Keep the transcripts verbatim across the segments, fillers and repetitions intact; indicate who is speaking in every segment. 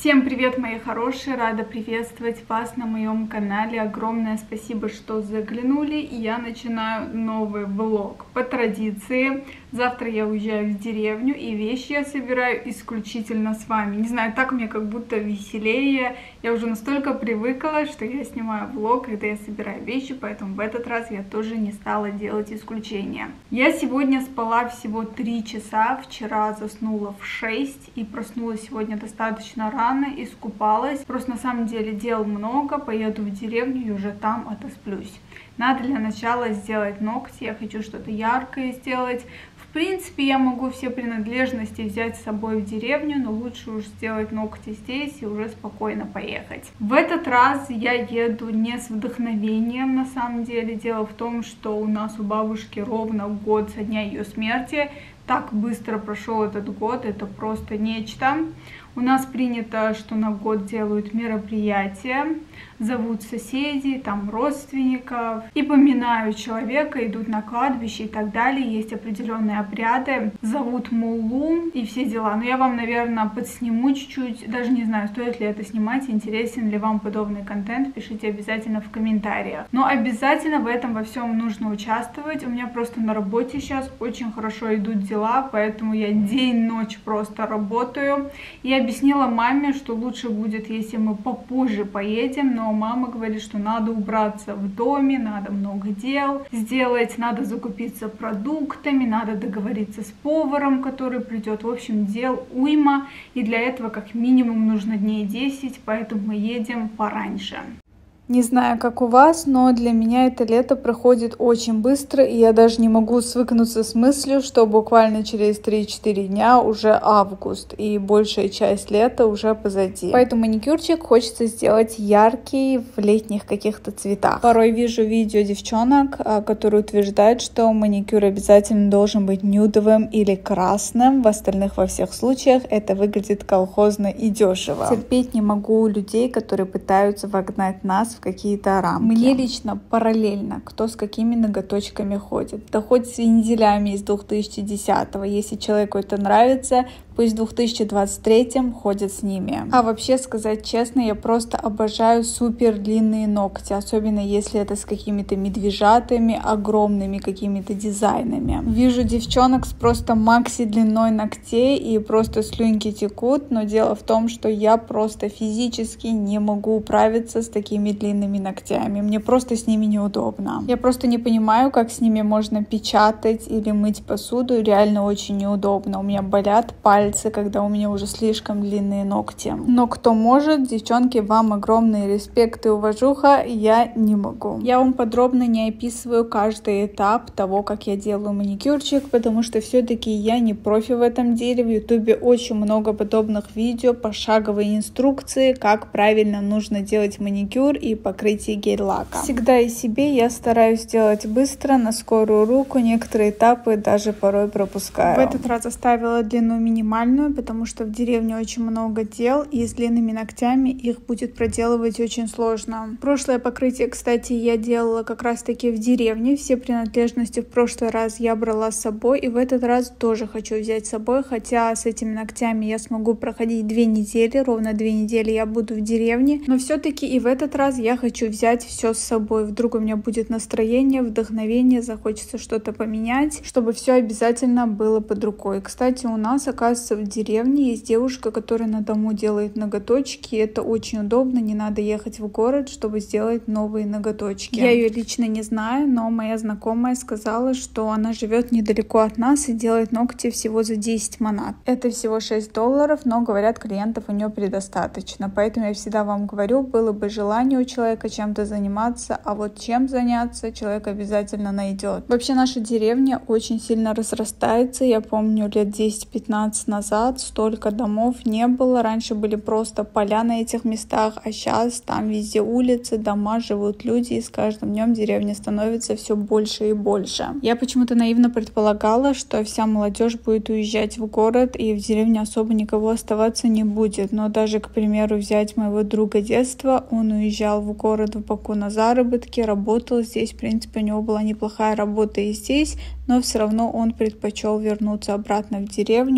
Speaker 1: Всем привет, мои хорошие! Рада приветствовать вас на моем канале. Огромное спасибо, что заглянули. И я начинаю новый влог. По традиции, завтра я уезжаю в деревню, и вещи я собираю исключительно с вами. Не знаю, так мне как будто веселее. Я уже настолько привыкла, что я снимаю влог, когда я собираю вещи, поэтому в этот раз я тоже не стала делать исключения. Я сегодня спала всего три часа, вчера заснула в шесть и проснулась сегодня достаточно рано. Искупалась. Просто на самом деле дел много. Поеду в деревню и уже там отосплюсь. Надо для начала сделать ногти. Я хочу что-то яркое сделать. В принципе, я могу все принадлежности взять с собой в деревню, но лучше уж сделать ногти здесь и уже спокойно поехать. В этот раз я еду не с вдохновением, на самом деле. Дело в том, что у нас у бабушки ровно год со дня ее смерти. Так быстро прошел этот год, это просто нечто. У нас принято, что на год делают мероприятия, зовут соседей, там родственников и поминают человека, идут на кладбище и так далее. Есть определенные обряды, зовут муллу и все дела. Но я вам, наверное, подсниму чуть-чуть, даже не знаю, стоит ли это снимать, интересен ли вам подобный контент, пишите обязательно в комментариях. Но обязательно в этом во всем нужно участвовать. У меня просто на работе сейчас очень хорошо идут дела, поэтому я день-ночь просто работаю. Я объяснила маме, что лучше будет, если мы попозже поедем, но мама говорит, что надо убраться в доме, надо много дел сделать, надо закупиться продуктами, надо договориться с поваром, который придет. В общем, дел уйма, и для этого как минимум нужно дней десять, поэтому мы едем пораньше. Не знаю, как у вас, но для меня это лето проходит очень быстро, и я даже не могу свыкнуться с мыслью, что буквально через три-четыре дня уже август, и большая часть лета уже позади. Поэтому маникюрчик хочется сделать яркий, в летних каких-то цветах. Порой вижу видео девчонок, которые утверждают, что маникюр обязательно должен быть нюдовым или красным. В остальных во всех случаях это выглядит колхозно и дешево. Терпеть не могу людей, которые пытаются вогнать нас в какие-то рамки. Мне лично параллельно, кто с какими ноготочками ходит. Да хоть с вензелями из две тысячи десятого. Если человеку это нравится, пусть в две тысячи двадцать третьем ходят с ними. А вообще, сказать честно, я просто обожаю супер длинные ногти. Особенно если это с какими-то медвежатами, огромными какими-то дизайнами. Вижу девчонок с просто макси длиной ногтей и просто слюнки текут. Но дело в том, что я просто физически не могу управиться с такими длинными ногтями. Мне просто с ними неудобно. Я просто не понимаю, как с ними можно печатать или мыть посуду. Реально очень неудобно. У меня болят пальцы, когда у меня уже слишком длинные ногти. Но кто может, девчонки, вам огромный респект и уважуха, я не могу. Я вам подробно не описываю каждый этап того, как я делаю маникюрчик, потому что все-таки я не профи в этом деле. В ютубе очень много подобных видео, пошаговые инструкции, как правильно нужно делать маникюр и покрытие гель-лака. Всегда и себе я стараюсь делать быстро, на скорую руку, некоторые этапы даже порой пропускаю. В этот раз оставила длину минимальную, потому что в деревне очень много дел, и с длинными ногтями их будет проделывать очень сложно. Прошлое покрытие, кстати, я делала как раз таки в деревне. Все принадлежности в прошлый раз я брала с собой, и в этот раз тоже хочу взять с собой, хотя с этими ногтями я смогу проходить две недели, ровно две недели я буду в деревне, но все-таки и в этот раз я хочу взять все с собой. Вдруг у меня будет настроение, вдохновение, захочется что-то поменять, чтобы все обязательно было под рукой. Кстати, у нас, оказывается, в деревне есть девушка, которая на дому делает ноготочки. Это очень удобно, не надо ехать в город, чтобы сделать новые ноготочки. Я ее лично не знаю, но моя знакомая сказала, что она живет недалеко от нас и делает ногти всего за десять манат. Это всего шесть долларов, но, говорят, клиентов у нее предостаточно. Поэтому я всегда вам говорю, было бы желание у человека чем-то заниматься, а вот чем заняться человек обязательно найдет. Вообще наша деревня очень сильно разрастается. Я помню, лет десять-пятнадцать назад столько домов не было. Раньше были просто поля на этих местах, а сейчас там везде улицы, дома, живут люди, и с каждым днем деревня становится все больше и больше. Я почему-то наивно предполагала, что вся молодежь будет уезжать в город, и в деревне особо никого оставаться не будет. Но даже, к примеру, взять моего друга детства, он уезжал в город в Баку на заработки, работал здесь, в принципе, у него была неплохая работа и здесь, но все равно он предпочел вернуться обратно в деревню и строить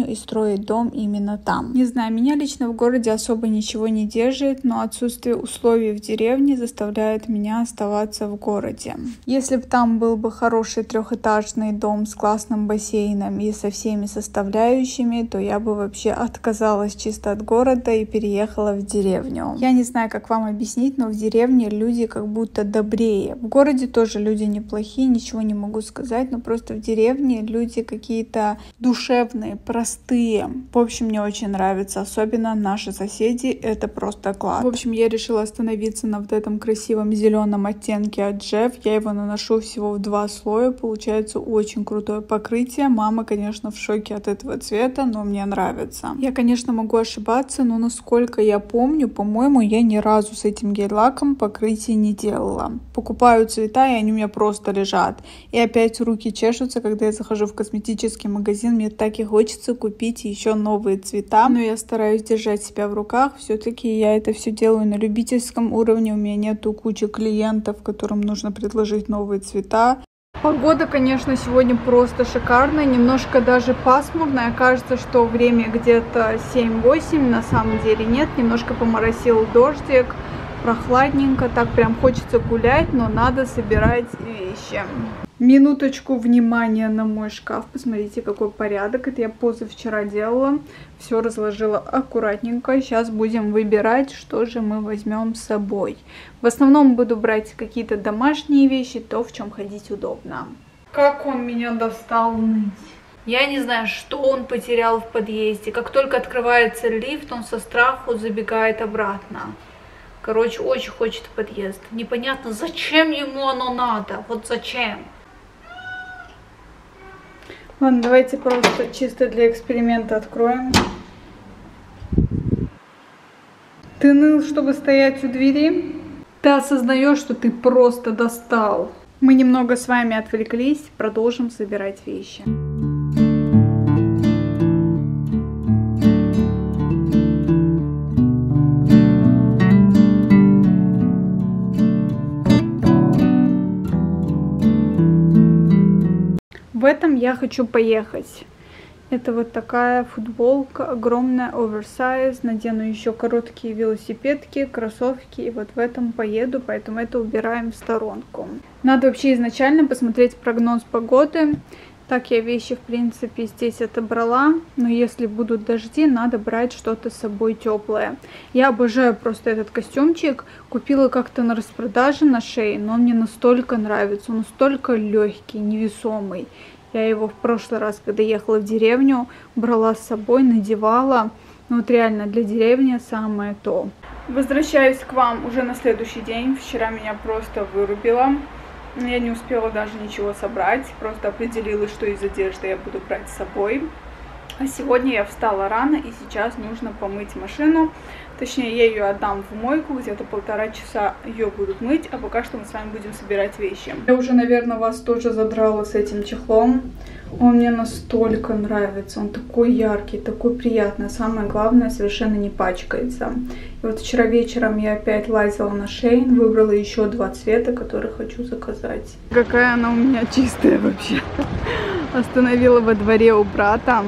Speaker 1: строить дом именно там. Не знаю, меня лично в городе особо ничего не держит, но отсутствие условий в деревне заставляет меня оставаться в городе. Если бы там был бы хороший трехэтажный дом с классным бассейном и со всеми составляющими, то я бы вообще отказалась чисто от города и переехала в деревню. Я не знаю, как вам объяснить, но в деревне люди как будто добрее. В городе тоже люди неплохие, ничего не могу сказать, но просто в деревне люди какие-то душевные, простые. В общем, мне очень нравится, особенно наши соседи, это просто класс. В общем, я решила остановиться на вот этом красивом зеленом оттенке от Джефф. Я его наношу всего в два слоя, получается очень крутое покрытие. Мама, конечно, в шоке от этого цвета, но мне нравится. Я, конечно, могу ошибаться, но насколько я помню, по-моему, я ни разу с этим гель-лаком покрытие не делала. Покупаю цвета, и они у меня просто лежат. И опять руки чешутся, когда я захожу в косметический магазин, мне так и хочется купить еще новые цвета, но я стараюсь держать себя в руках. Все-таки я это все делаю на любительском уровне, у меня нету кучи клиентов, которым нужно предложить новые цвета. Погода, конечно, сегодня просто шикарная, немножко даже пасмурная. Кажется, что время где-то семь-восемь, на самом деле нет. Немножко поморосил дождик, прохладненько, так прям хочется гулять, но надо собирать вещи. Минуточку внимания на мой шкаф. Посмотрите, какой порядок. Это я позавчера делала. Все разложила аккуратненько. Сейчас будем выбирать, что же мы возьмем с собой. В основном буду брать какие-то домашние вещи, то, в чем ходить удобно. Как он меня достал ныть. Я не знаю, что он потерял в подъезде. Как только открывается лифт, он со страху забегает обратно. Короче, очень хочет в подъезд. Непонятно, зачем ему оно надо. Вот зачем. Ладно, давайте просто чисто для эксперимента откроем. Ты ныл, чтобы стоять у двери? Ты осознаешь, что ты просто достал. Мы немного с вами отвлеклись, продолжим собирать вещи. В этом я хочу поехать. Это вот такая футболка, огромная, оверсайз. Надену еще короткие велосипедки, кроссовки. И вот в этом поеду, поэтому это убираем в сторонку. Надо вообще изначально посмотреть прогноз погоды. Так я вещи, в принципе, здесь отобрала. Но если будут дожди, надо брать что-то с собой теплое. Я обожаю просто этот костюмчик. Купила как-то на распродаже на шее, но он мне настолько нравится. Он настолько легкий, невесомый. Я его в прошлый раз, когда ехала в деревню, брала с собой, надевала. Ну вот реально для деревни самое то. Возвращаюсь к вам уже на следующий день. Вчера меня просто вырубило. Я не успела даже ничего собрать. Просто определилась, что из одежды я буду брать с собой. А сегодня я встала рано, и сейчас нужно помыть машину. Точнее, я ее отдам в мойку, где-то полтора часа ее будут мыть, а пока что мы с вами будем собирать вещи. Я уже, наверное, вас тоже задрала с этим чехлом. Он мне настолько нравится, он такой яркий, такой приятный. Самое главное, совершенно не пачкается. И вот вчера вечером я опять лазила на Shein, выбрала еще два цвета, которые хочу заказать. Какая она у меня чистая вообще. Остановила во дворе у брата.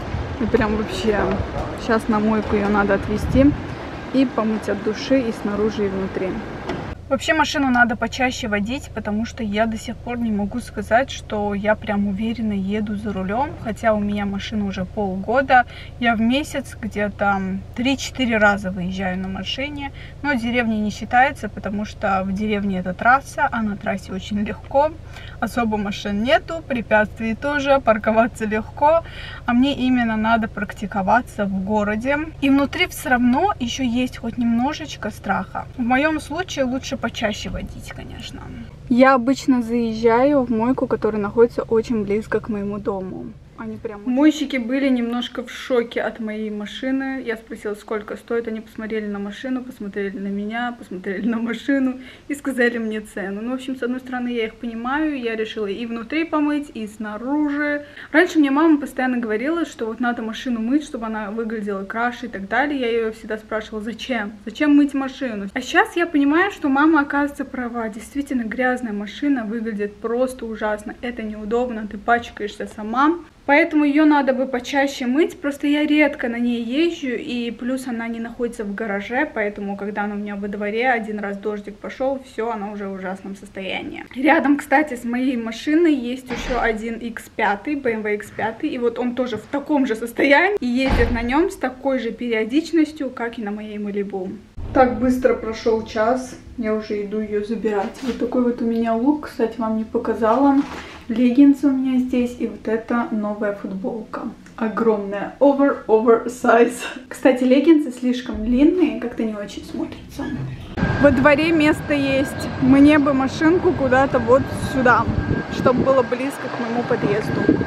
Speaker 1: И прям вообще, сейчас на мойку ее надо отвезти и помыть от души и снаружи, и внутри. Вообще машину надо почаще водить, потому что я до сих пор не могу сказать, что я прям уверенно еду за рулем. Хотя у меня машина уже полгода. Я в месяц где-то три-четыре раза выезжаю на машине. Но деревня не считается, потому что в деревне это трасса, а на трассе очень легко. Особо машин нету, препятствий тоже, парковаться легко. А мне именно надо практиковаться в городе. И внутри все равно еще есть хоть немножечко страха. В моем случае лучше почаще водить, конечно. Я обычно заезжаю в мойку, которая находится очень близко к моему дому. Они прям... Мойщики были немножко в шоке от моей машины. Я спросила, сколько стоит. Они посмотрели на машину, посмотрели на меня, посмотрели на машину и сказали мне цену. Ну, в общем, с одной стороны, я их понимаю. Я решила и внутри помыть, и снаружи. Раньше мне мама постоянно говорила, что вот надо машину мыть, чтобы она выглядела краше и так далее. Я ее всегда спрашивала, зачем? Зачем мыть машину? А сейчас я понимаю, что мама, оказывается, права. Действительно, грязная машина выглядит просто ужасно. Это неудобно, ты пачкаешься сама. Поэтому ее надо бы почаще мыть, просто я редко на ней езжу, и плюс она не находится в гараже, поэтому когда она у меня во дворе, один раз дождик пошел, все, она уже в ужасном состоянии. Рядом, кстати, с моей машиной есть еще один икс пять, бэ эм вэ икс пять, и вот он тоже в таком же состоянии, и ездит на нем с такой же периодичностью, как и на моей Малибу. Так быстро прошел час, я уже иду ее забирать. Вот такой вот у меня лук, кстати, вам не показала. Леггинсы у меня здесь, и вот это новая футболка. Огромная, over, oversize. Кстати, леггинсы слишком длинные, как-то не очень смотрятся. Во дворе место есть. Мне бы машинку куда-то вот сюда, чтобы было близко к моему подъезду.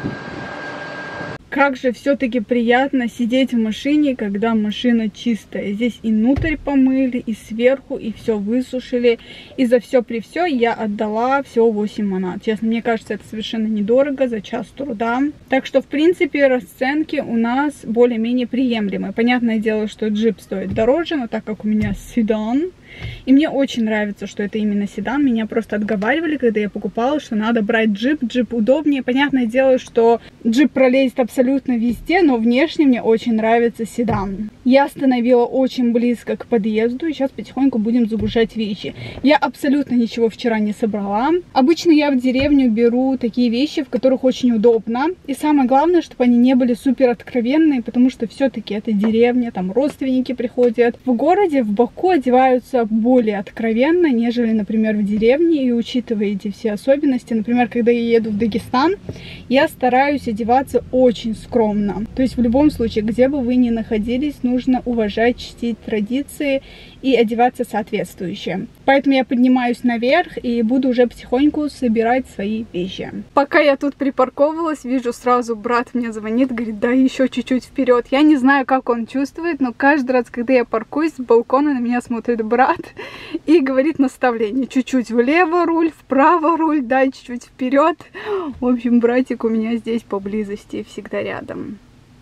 Speaker 1: Как же все-таки приятно сидеть в машине, когда машина чистая. Здесь и внутрь помыли, и сверху, и все высушили. И за все при все я отдала всего восемь манат. Честно, мне кажется, это совершенно недорого за час труда. Так что, в принципе, расценки у нас более-менее приемлемые. Понятное дело, что джип стоит дороже, но так как у меня седан, и мне очень нравится, что это именно седан. Меня просто отговаривали, когда я покупала, что надо брать джип. Джип удобнее. Понятное дело, что джип пролезет абсолютно везде, но внешне мне очень нравится седан. Я остановила очень близко к подъезду, и сейчас потихоньку будем загружать вещи. Я абсолютно ничего вчера не собрала. Обычно я в деревню беру такие вещи, в которых очень удобно. И самое главное, чтобы они не были супер откровенные, потому что все-таки это деревня, там родственники приходят. В городе, в Баку одеваются более откровенно, нежели, например, в деревне. И учитывая эти все особенности, например, когда я еду в Дагестан, я стараюсь одеваться очень скромно. То есть в любом случае, где бы вы ни находились, нужно уважать, чтить традиции и одеваться соответствующе. Поэтому я поднимаюсь наверх и буду уже потихоньку собирать свои вещи. Пока я тут припарковалась, вижу сразу брат мне звонит, говорит, да еще чуть-чуть вперед. Я не знаю, как он чувствует, но каждый раз, когда я паркуюсь, с балкона на меня смотрит брат и говорит наставление. Чуть-чуть влево руль, вправо руль, да, чуть-чуть вперед. В общем, братик у меня здесь поблизости, всегда рядом.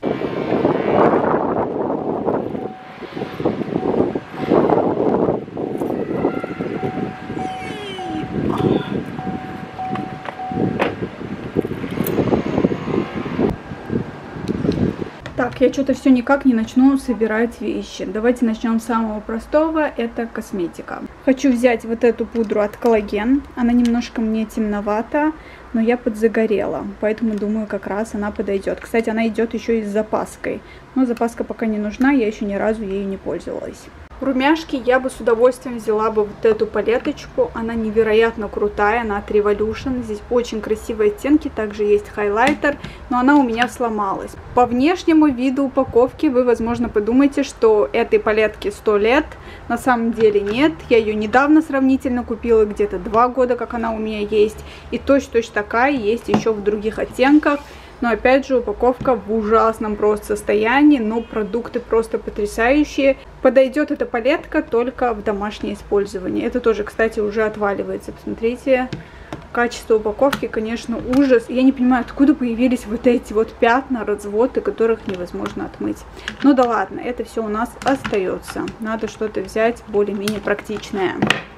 Speaker 1: Так, я что-то все никак не начну собирать вещи. Давайте начнем с самого простого, это косметика. Хочу взять вот эту пудру от Коллаген. Она немножко мне темновата, но я подзагорела, поэтому думаю, как раз она подойдет. Кстати, она идет еще и с запаской, но запаска пока не нужна, я еще ни разу ею не пользовалась. Румяшки я бы с удовольствием взяла бы вот эту палеточку. Она невероятно крутая, она от Revolution. Здесь очень красивые оттенки, также есть хайлайтер, но она у меня сломалась. По внешнему виду упаковки вы, возможно, подумаете, что этой палетке сто лет. На самом деле нет. Я ее недавно сравнительно купила, где-то два года, как она у меня есть. И точно-точно такая есть еще в других оттенках. Но опять же, упаковка в ужасном просто состоянии, но продукты просто потрясающие. Подойдет эта палетка только в домашнее использование. Это тоже, кстати, уже отваливается. Посмотрите, качество упаковки, конечно, ужас. Я не понимаю, откуда появились вот эти вот пятна, разводы, которых невозможно отмыть. Ну да ладно, это все у нас остается. Надо что-то взять более-менее практичное.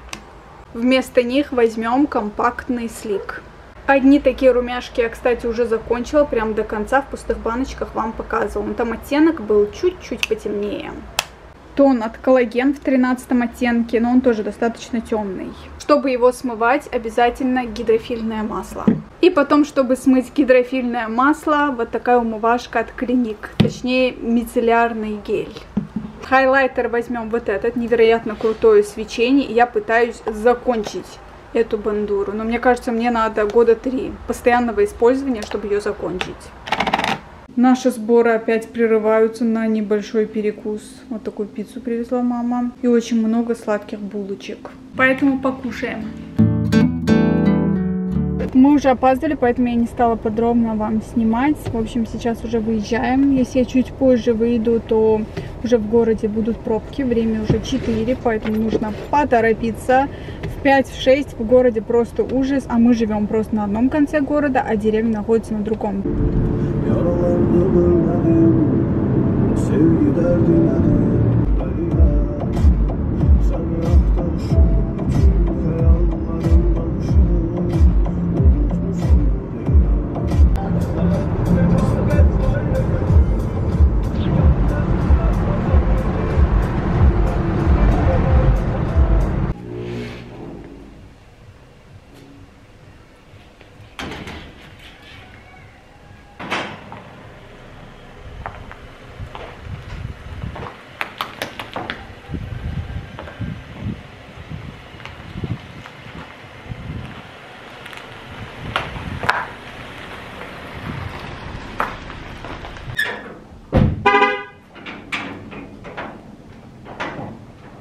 Speaker 1: Вместо них возьмем компактный слик. Одни такие румяшки я, кстати, уже закончила, прям до конца в пустых баночках вам показывала. Но там оттенок был чуть-чуть потемнее. Тон от Коллаген в тринадцатом оттенке, но он тоже достаточно темный. Чтобы его смывать, обязательно гидрофильное масло. И потом, чтобы смыть гидрофильное масло, вот такая умывашка от Клиник, точнее мицеллярный гель. Хайлайтер возьмем вот этот, невероятно крутое свечение, и я пытаюсь закончить эту бандуру. Но мне кажется, мне надо года три постоянного использования, чтобы ее закончить. Наши сборы опять прерываются на небольшой перекус. Вот такую пиццу привезла мама. И очень много сладких булочек. Поэтому покушаем. Мы уже опаздывали, поэтому я не стала подробно вам снимать. В общем, сейчас уже выезжаем. Если я чуть позже выйду, то уже в городе будут пробки. Время уже четыре, поэтому нужно поторопиться. В пять-шесть в городе просто ужас. А мы живем просто на одном конце города, а деревня находится на другом.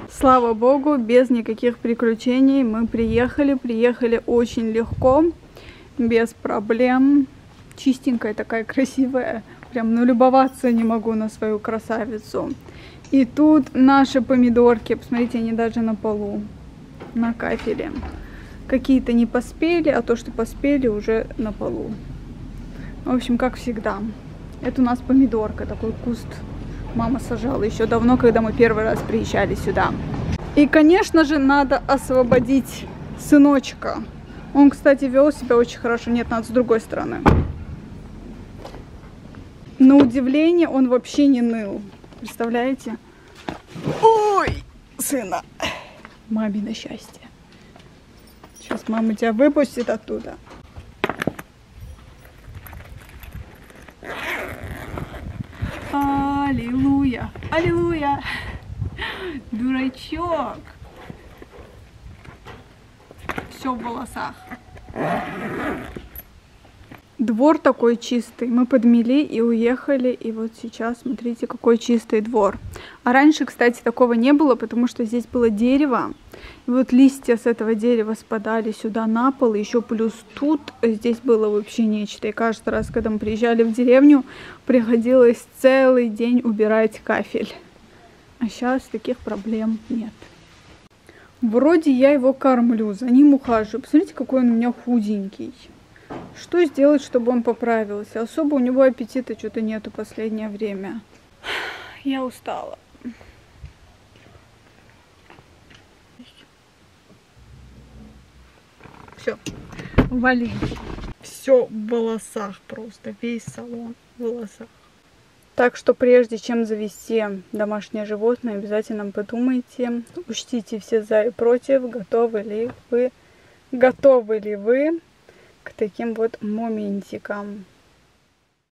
Speaker 1: Слава богу, без никаких приключений мы приехали. Приехали очень легко, без проблем. Чистенькая такая, красивая. Прям налюбоваться не могу на свою красавицу. И тут наши помидорки. Посмотрите, они даже на полу, на кафеле. Какие-то не поспели, а то, что поспели, уже на полу. В общем, как всегда. Это у нас помидорка, такой куст. Мама сажала еще давно, когда мы первый раз приезжали сюда. И, конечно же, надо освободить сыночка. Он, кстати, вел себя очень хорошо. Нет, надо с другой стороны. На удивление, он вообще не ныл. Представляете? Ой, сына. Мамино счастье. Сейчас мама тебя выпустит оттуда. Аллилуйя, аллилуйя. Дурачок. Все в волосах. Двор такой чистый. Мы подмели и уехали. И вот сейчас, смотрите, какой чистый двор. А раньше, кстати, такого не было, потому что здесь было дерево. И вот листья с этого дерева спадали сюда на пол. Еще плюс тут здесь было вообще нечто. И каждый раз, когда мы приезжали в деревню, приходилось целый день убирать кафель. А сейчас таких проблем нет. Вроде я его кормлю, за ним ухаживаю. Посмотрите, какой он у меня худенький. Что сделать, чтобы он поправился? Особо у него аппетита что-то нету в последнее время. Я устала. Все, вали. Все в волосах просто, весь салон в волосах. Так что прежде чем завести домашнее животное, обязательно подумайте, учтите все за и против, готовы ли вы, готовы ли вы к таким вот моментикам.